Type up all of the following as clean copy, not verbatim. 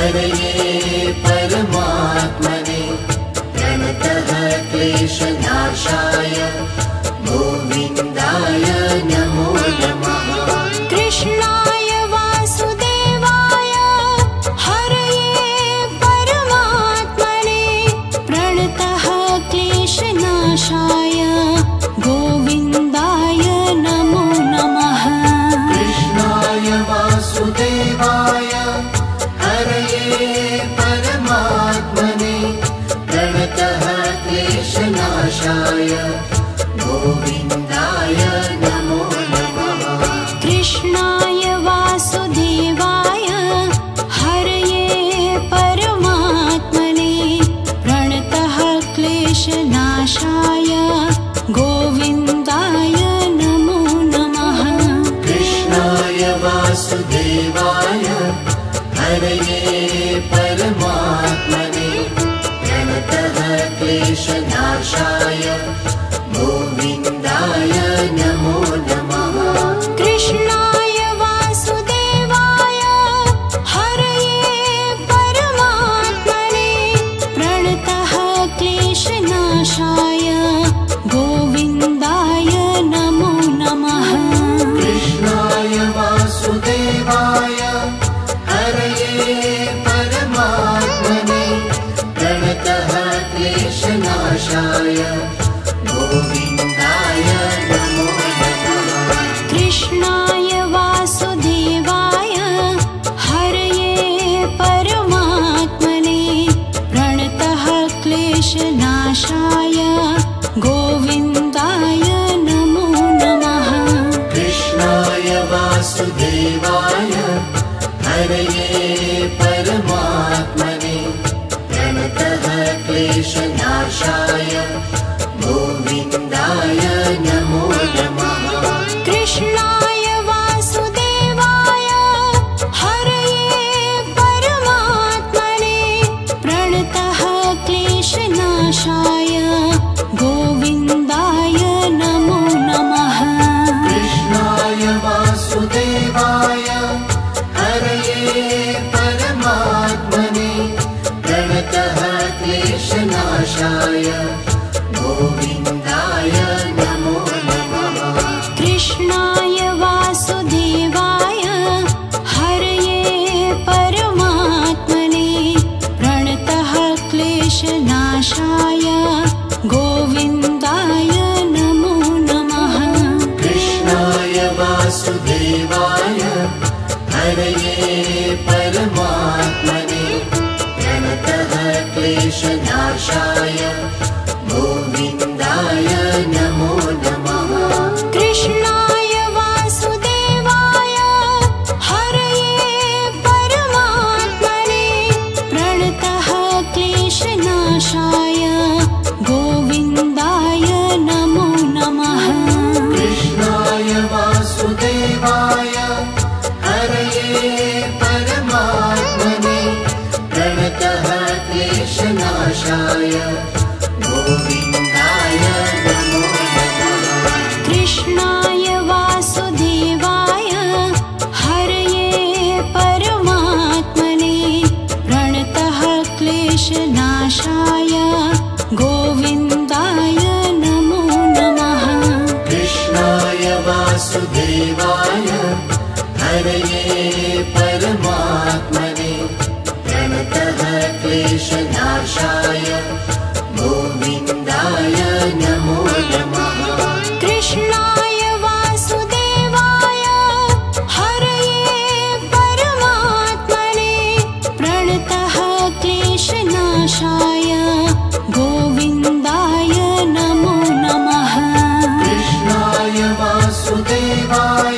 हरये परमात्मने प्रणतः क्लेशनाशाय गोविन्दाय नमो नमः। कृष्णाय वासुदेवाय हरये परमात्मने प्रणतः क्लेशनाशाय गोविन्दाय नमो नमः। कृष्णाय वासुदेवाय हरये परमात्मने प्रणतः क्लेशनाशाय गोविन्दाय नमो नमः। कृष्णाय वासुदेवाय हरये परमात्मने प्रणतः क्लेशनाशाय गोविन्दाय नमो नमः। कृष्णाय वासुदेवाय हरये परमात्मने प्रणतः क्लेशनाशाय गोविन्दाय नमो नमः। कृष्णाय वासुदेवाय हरये परमात्मने प्रणतः क्लेशनाशाय गोविन्दाय नमो नमः। कृष्णाय वासुदेवाय हरये परमात्मने प्रणतः क्लेशनाशाय गोविन्दाय नमो नमः। कृष्णाय वासुदेवाय हरये परमात्मने प्रणतः क्लेशनाशाय गोविन्दाय नमो नमः। कृष्णाय वासुदेवाय हरये परमात्मने प्रणतः क्लेशनाशाय गोविन्दाय नमो नमः। कृष्णाय वासुदेवाय हरये परमात्मने प्रणतः क्लेशनाशाय गोविन्दाय नमो नमः। कृष्णाय वासुदेवाय हरये परमात्मने प्रणतः क्लेशनाशाय गोविन्दाय नमो नमः। कृष्णाय वासुदेवाय हरये परमात्मने प्रणतः क्लेशनाशाय गोविन्दाय नमो नमः। कृष्णाय वासुदेवाय हरये परमात्मने प्रणतः क्लेशनाशाय गोविन्दाय नमो नमः। कृष्णाय वासुदेवाय हरये परमात्मने प्रणतः क्लेशनाशाय गोविन्दाय नमो नमः। कृष्णाय वासुदेवाय हरये परमात्मने प्रणतः क्लेशनाशाय गोविन्दाय नमो नमः। कृष्णाय वासुदेवाय हरये परमात्मने प्रणतः क्लेशनाशाय गोविन्दाय नमो नमः। कृष्णाय वासुदेवाय हरये परमात्मने प्रणतः क्लेशनाशाय गोविन्दाय नमो नमः। कृष्णाय वासुदेवाय हरये परमात्मने प्रणतः क्लेशनाशाय गोविन्दाय नमो नमः। कृष्णाय वासुदेवाय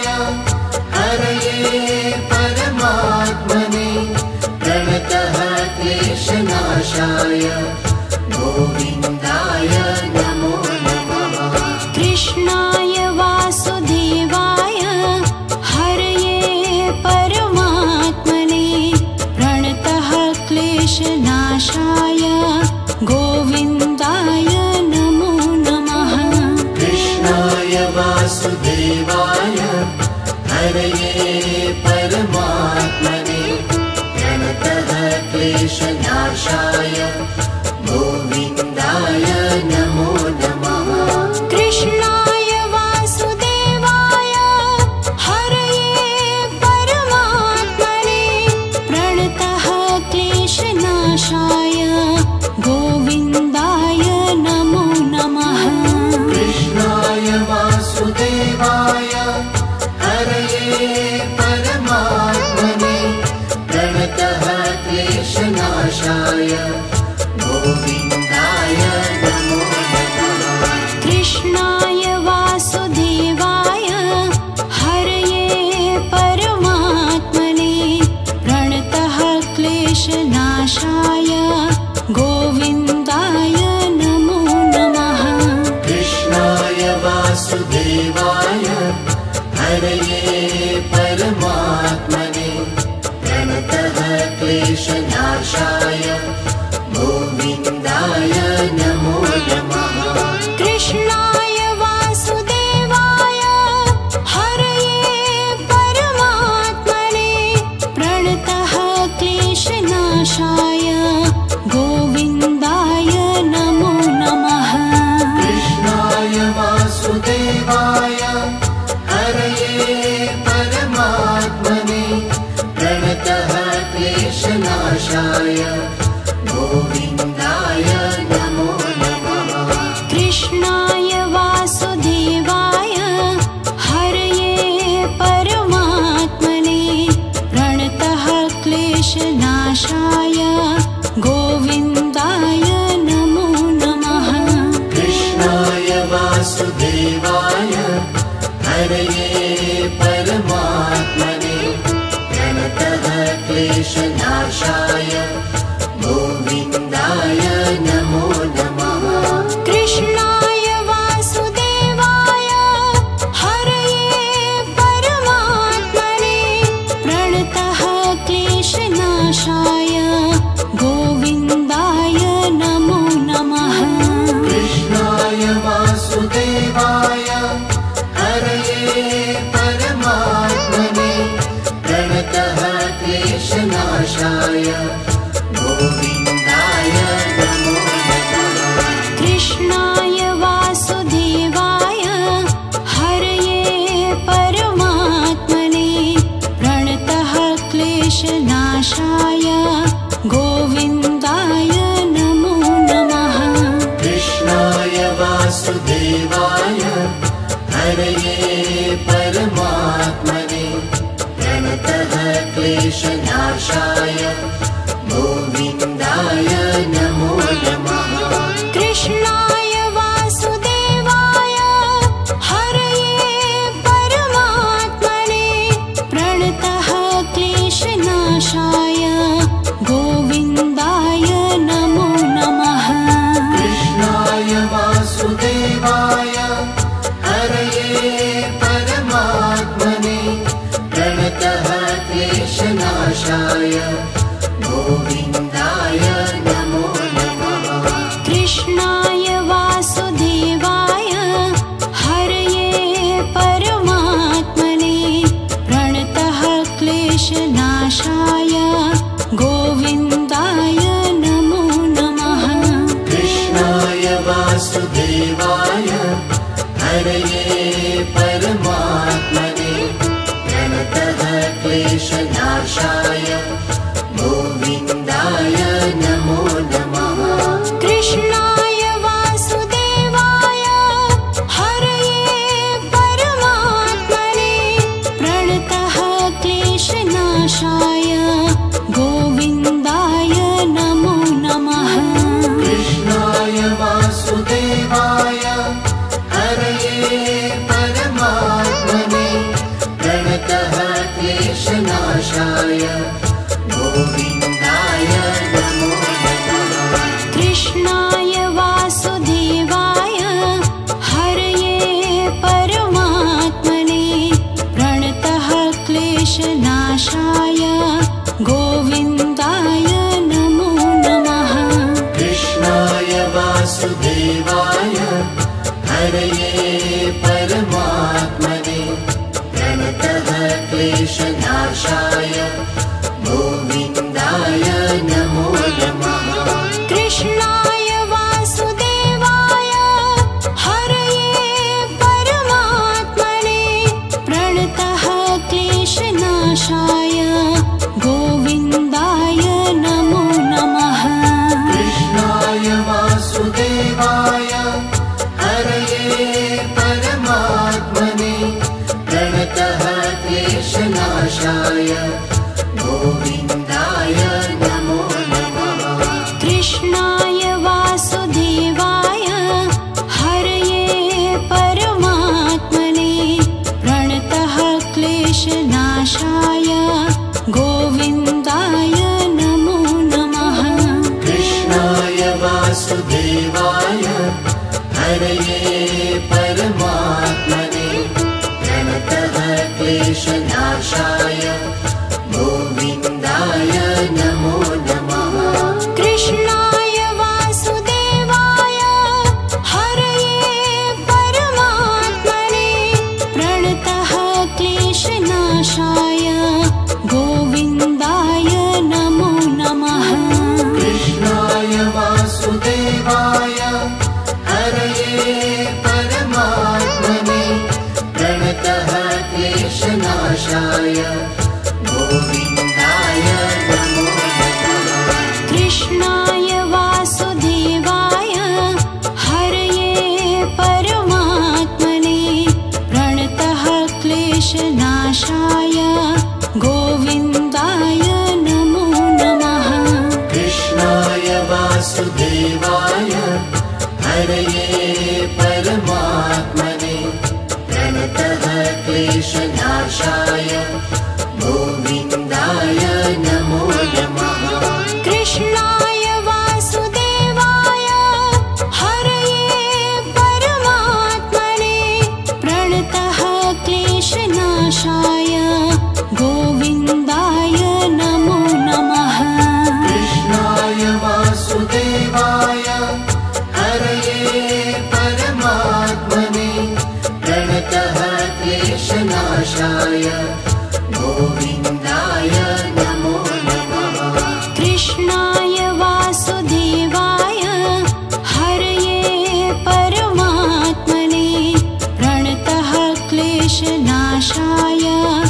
हरये परमात्मने प्रणतः क्लेशनाशाय गोविन्दाय नमो नमः। कृष्णाय वासुदेवाय हरये परमात्मने प्रणतः क्लेशनाशाय गोविन्दाय नमो नमः। कृष्णाय वासुदेवाय हरये परमात्मने प्रणतः क्लेशनाशाय गोविन्दाय नमो नमः। कृष्णाय वासुदेवाय हरये परमात्मने प्रणतः क्लेशनाशाय गोविन्दाय नमो नमः। कृष्णाय वासुदेवाय हरये परमात्मने प्रणतः क्लेशनाशाय गोविन्दाय नमो नमः। कृष्णाय वासुदेवाय हरये परमात्मने प्रणतः क्लेशनाशाय गोविन्दाय नमो नमः। कृष्णाय वासुदेवाय हरये परमात्मने प्रणतः क्लेशनाशाय गोविन्दाय नमो नमः। कृष्णाय वासुदेवाय हरये परमात्मने प्रणतः क्लेशनाशाय गोविन्दाय नमो नमः। कृष्णाय वासुदेवाय हरये परमात्मने प्रणतः क्लेशनाशाय गोविन्दाय नमो नमः। कृष्णाय वासुदेवाय हरये परमात्मने प्रणतः क्लेशनाशाय गोविन्दाय नमो नमः। कृष्णाय वासुदेवाय हरये परमात्मने प्रणतः क्लेशनाशाय गोविन्दाय नमो नमः। कृष्णाय वासुदेवाय हरये परमात्मने प्रणतः क्लेशनाशाय गोविन्दाय नमो नमः। कृष्णाय वासुदेवाय हरये परमात्मने प्रणतः क्लेशनाशाय गोविन्दाय नमो नमः। कृष्णाय वासुदेवाय हरये परमात्मने प्रणतः क्लेशनाशाय गोविन्दाय नमो नमः। कृष्णाय वासुदेवाय हरये परमात्मने प्रणतः क्लेशनाशाय गोविन्दाय नमो नमः। कृष्णाय वासुदेवाय हरये परमात्मने प्रणतः क्लेशनाशाय गोविन्दाय नमो नमः। कृष्णाय वासुदेवाय हरये परमात्मने प्रणतः क्लेशनाशाय कृष्णाय वासुदेवाय हरये परमात्मने प्रणतः क्लेशनाशाय गोविन्दाय नमो नमः। कृष्णाय वासुदेवाय हरये परमात्मने प्रणतः क्लेशनाशाय गोविन्दाय नमो नमः। कृष्णाय वासुदेवाय हरये परमात्मने प्रणतः क्लेशनाशाय गोविन्दाय नमो नमः। कृष्णाय वासुदेवाय हरये परमात्मने प्रणतः क्लेशनाशाय गोविन्दाय नमो नमः। कृष्णाय वासुदेवाय हरये परमात्मने प्रणतः क्लेशनाशाय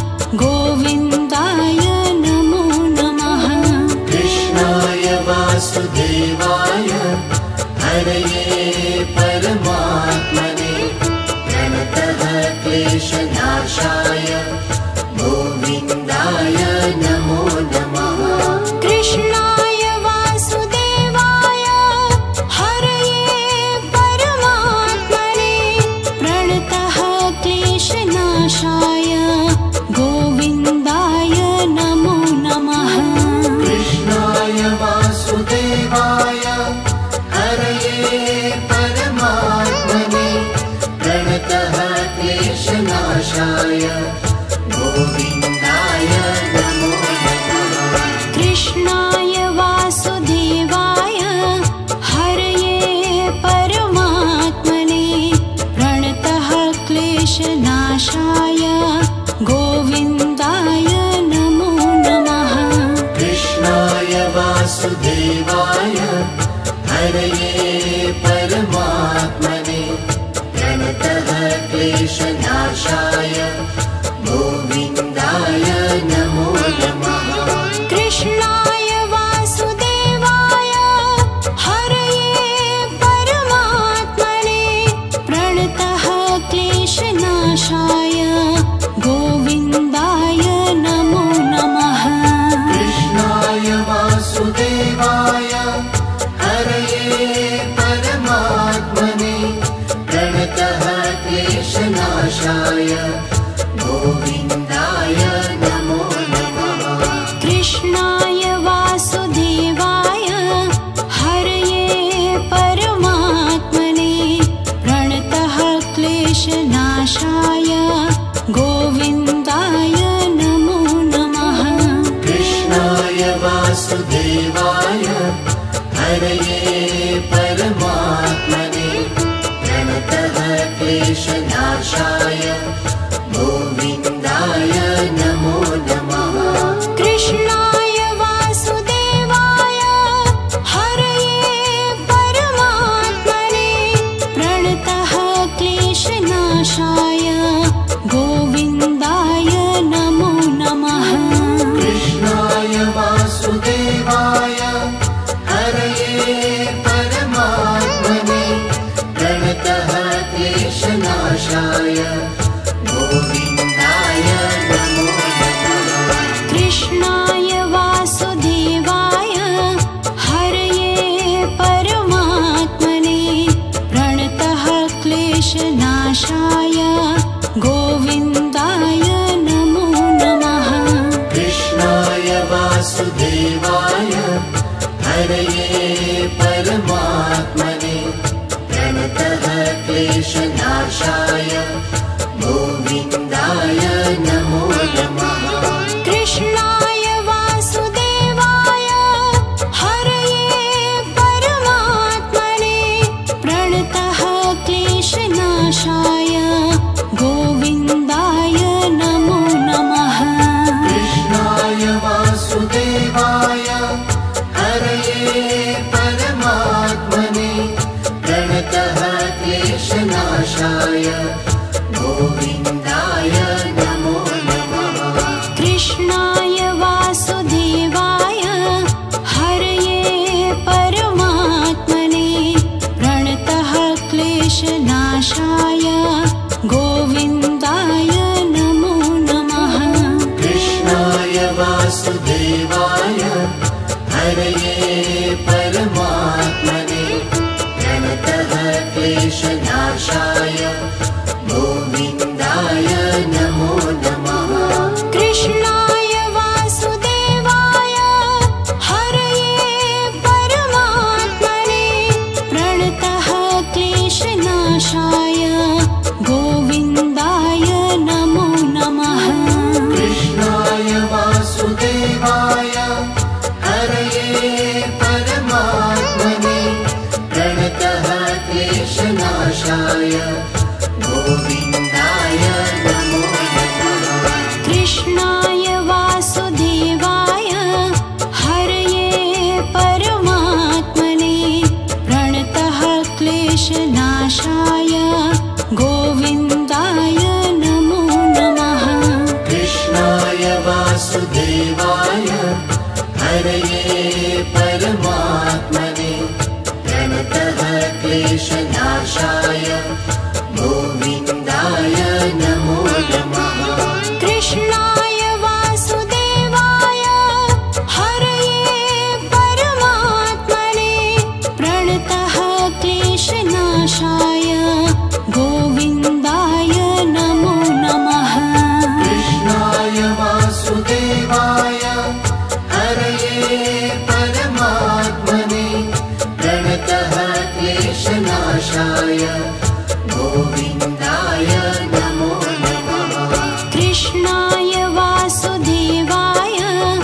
गोविन्दाय नमो नमः। कृष्णाय वासुदेवाय हरये परमात्मने प्रणतः क्लेशनाशाय गोविन्दाय नमो नमः। कृष्णाय वासुदेवाय हरये परमात्मने प्रणतः क्लेशनाशाय गोविन्दाय नमो नमः। कृष्णाय वासुदेवाय हरये परमात्मने प्रणतः क्लेशनाशाय गोविन्दाय नमो नमः। कृष्णाय वासुदेवाय हरये परमात्मने प्रणतः क्लेशनाशाय गोविन्दाय नमो नमः। कृष्णाय वासुदेवाय हरये परमात्मने प्रणतः क्लेशनाशाय गोविन्दाय नमो नमः। कृष्णाय वासुदेवाय हरये परमात्मने प्रणतः क्लेशनाशाय गोविन्दाय नमो नमः। कृष्णाय वासुदेवाय हरये परमात्मने प्रणतः क्लेशनाशाय गोविन्दाय नमो नमः। कृष्णाय वासुदेवाय हरये परमात्मने प्रणतः क्लेशनाशाय गोविन्दाय नमो नमः। कृष्णाय वासुदेवाय हरये परमात्मने प्रणतः क्लेशनाशाय गोविन्दाय नमो नमः। कृष्णाय वासुदेवाय हरये परमात्मने प्रणतः क्लेशनाशाय गोविन्दाय नमो नमः। कृष्णाय वासुदेवाय हरये परमात्मने प्रणतः क्लेशनाशाय गोविन्दाय नमो नमः। कृष्णाय वासुदेवाय हरये परमात्मने प्रणतः क्लेशनाशाय गोविन्दाय नमो नमः। कृष्णाय वासुदेवाय हरये परमात्मने प्रणतः क्लेशनाशाय गोविन्दाय नमो नमः। कृष्णाय वासुदेवाय हरये परमात्मने प्रणतः क्लेशनाशाय गोविन्दाय नमो नमः। कृष्णाय वासुदेवाय हरये परमात्मने प्रणतः क्लेशनाशाय गोविन्दाय नमो नमः। कृष्णाय वासुदेवाय हरये हरये परमात्मने प्रणतः क्लेशनाशाय गोविन्दाय नमो नमः। कृष्णाय वासुदेवाय हरये परमात्मने प्रणतः क्लेशनाशाय गोविन्दाय नमो नमः। कृष्णाय वासुदेवाय हरये परमात्मने प्रणतः क्लेशनाशाय गोविन्दाय नमो नमः। कृष्णाय वासुदेवाय हरये परमात्मने प्रणतः क्लेशनाशाय गोविन्दाय नमो नमः। कृष्णाय वासुदेवाय हरये परमात्मने प्रणतः क्लेशनाशाय गोविन्दाय नमो नमः। कृष्णाय वासुदेवाय हरये परमात्मने प्रणतः क्लेशनाशाय गोविन्दाय नमो नमः। कृष्णाय वासुदेवाय हरये परमात्मने प्रणतः क्लेशनाशाय गोविन्दाय नमो नमः। कृष्णाय वासुदेवाय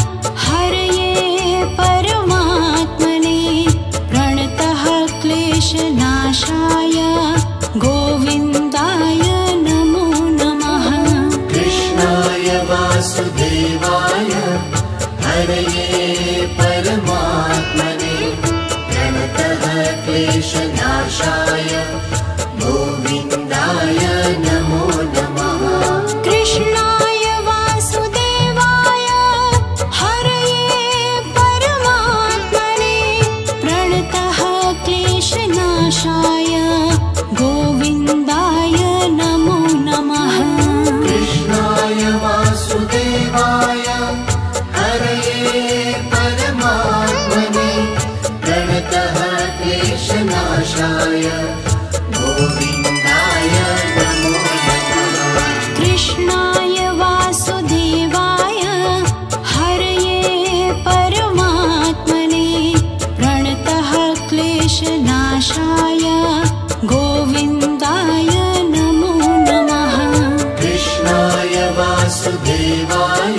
हरये परमात्मने प्रणतः क्लेशनाशाय गोविन्दाय नमो नमः। कृष्णाय वासुदेवाय हरये परमात्मने प्रणतः क्लेशनाशाय गोविन्दाय नमो नमः। कृष्णाय वासुदेवाय हरये परमात्मने प्रणतः क्लेशनाशाय गोविन्दाय नमो नमः। कृष्णाय वासुदेवाय हरये परमात्मने प्रणतः क्लेशनाशाय गोविन्दाय नमो नमः। कृष्णाय वासुदेवाय हरये परमात्मने प्रणतः क्लेशनाशाय गोविन्दाय नमो नमः। कृष्णाय वासुदेवाय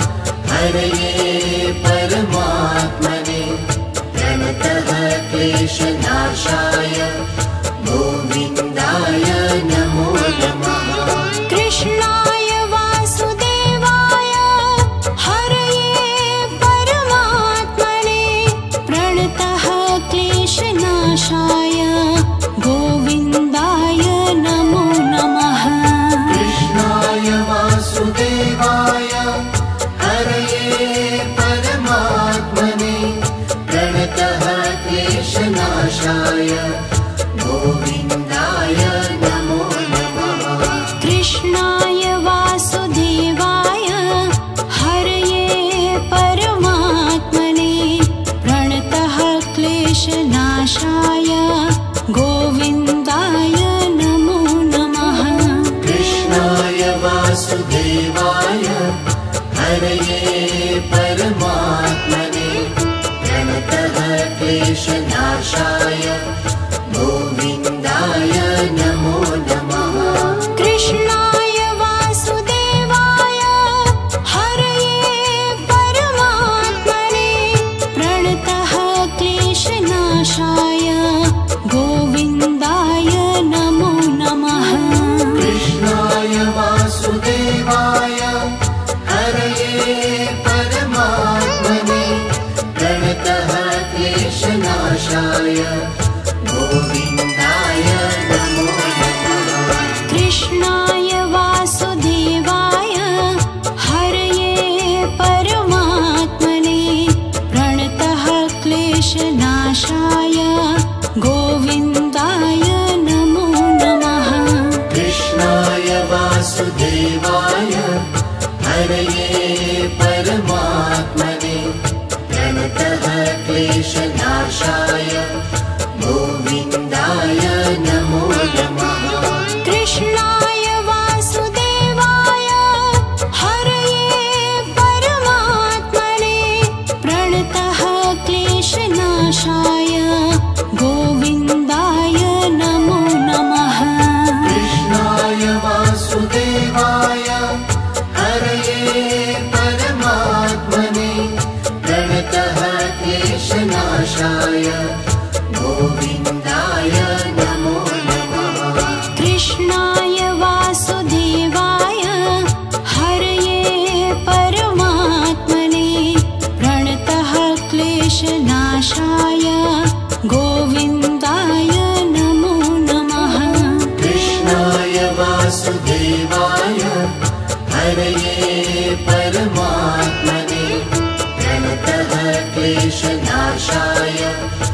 हरये परमात्मने प्रणतः क्लेशनाशाय गोविन्दाय नमो नमः। कृष्णाय वासुदेवाय हरये परमात्मने प्रणतः क्लेशनाशाय गोविन्दाय नमो नमः। कृष्णाय वासुदेवाय हरये परमात्मने प्रणतः क्लेशनाशाय गोविन्दाय नमो नमः। कृष्णाय वासुदेवाय हरये परमात्मने प्रणतः क्लेशनाशाय गोविन्दाय नमो नमः। कृष्णाय वासुदेवाय हरये परमात्मने प्रणतः क्लेशनाशाय गोविन्दाय नमो नमः। कृष्णाय वासुदेवाय हरये परमात्मने प्रणतः क्लेशनाशाय गोविन्दाय नमो नमः। कृष्णाय वासुदेवाय हरये परमात्मने प्रणतः क्लेशनाशाय गोविन्दाय नमो नमः। कृष्णाय वासुदेवाय हरये परमात्मने प्रणतः क्लेशनाशाय गोविन्दाय नमो नमः। कृष्णाय वासुदेवाय हरये परमात्मने प्रणतः क्लेशनाशाय गोविन्दाय नमो नमः। कृष्णाय वासुदेवाय हरये परमात्मने प्रणतः क्लेशनाशाय गोविन्दाय नमो नमः। कृष्णाय वासुदेवाय हरये परमात्मने प्रणतः क्लेशनाशाय गोविन्दाय नमो नमः। कृष्णाय वासुदेवाय हरये परमात्मने प्रणतः क्लेशनाशाय गोविन्दाय नमो नमः। कृष्णाय वासुदेवाय हरये परमात्मने प्रणतः क्लेशनाशाय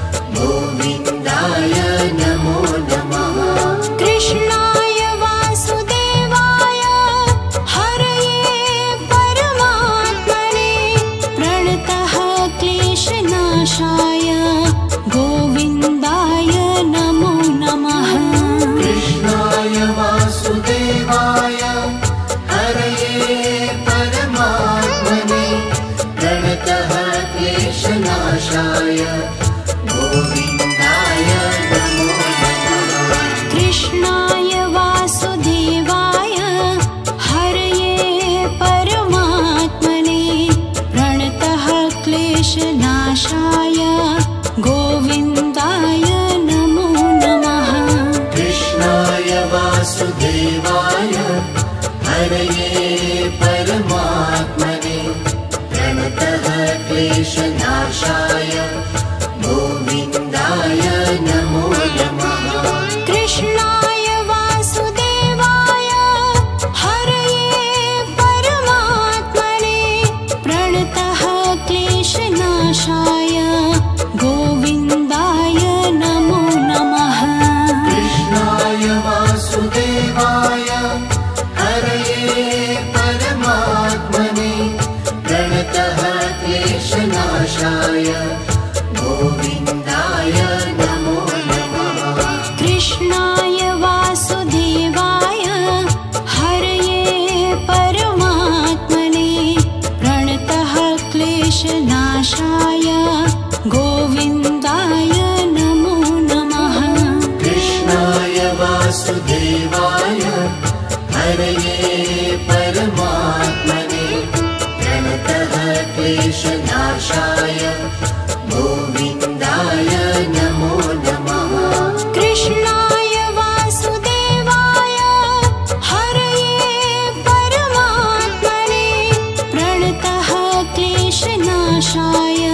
गोविन्दाय नमो नमः। कृष्णाय वासुदेवाय हरये परमात्मने प्रणतः क्लेशनाशाय गोविन्दाय नमो नमः। कृष्णाय वासुदेवाय हरये परमात्मने प्रणतः क्लेशनाशाय गोविन्दाय नमो नमः। कृष्णाय वासुदेवाय हरये परमात्मने प्रणतः क्लेशनाशाय गोविन्दाय नमो नमः। कृष्णाय वासुदेवाय हरये परमात्मने प्रणतः क्लेशनाशाय गोविन्दाय नमो नमः। कृष्णाय वासुदेवाय हरये परमात्मने प्रणतः क्लेशनाशाय गोविन्दाय नमो नमः। कृष्णाय वासुदेवाय हरये परमात्मने प्रणतः क्लेशनाशाय गोविन्दाय नमो नमः। कृष्णाय वासुदेवाय हरये परमात्मने प्रणतः क्लेशनाशाय गोविन्दाय नमो नमः। कृष्णाय वासुदेवाय हरये परमात्मने प्रणतः क्लेशनाशाय गोविन्दाय नमो नमः। कृष्णाय वासुदेवाय हरये परमात्मने प्रणतः क्लेशनाशाय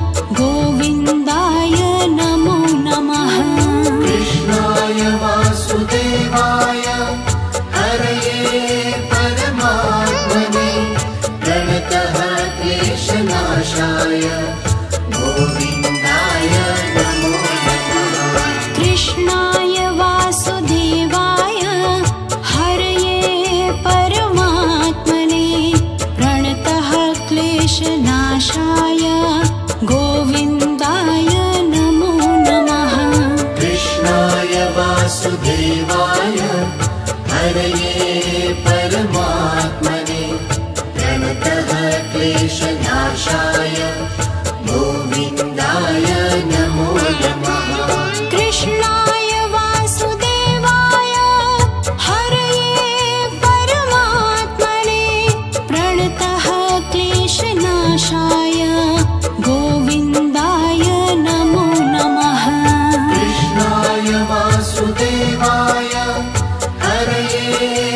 गोविन्दाय नमो नमः। कृष्णाय वासुदेवाय हरये परमात्मने प्रणतः क्लेशनाशाय गोविन्दाय नमो नमः। कृष्णाय वासुदेवाय हरये परमात्मने प्रणतः क्लेशनाशाय गोविन्दाय नमो नमः। कृष्णाय वासुदेवाय हरये परमात्मने प्रणतः क्लेशनाशाय गोविन्दाय नमो नमः। कृष्णाय वासुदेवाय हरये परमात्मने प्रणतः क्लेशनाशाय गोविन्दाय नमो नमः। कृष्णाय वासुदेवाय हरये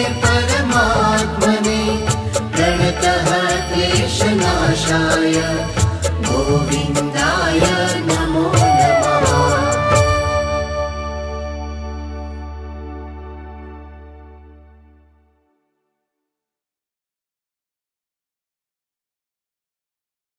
परमात्मने प्रणतः क्लेशनाशाय गोविन्दाय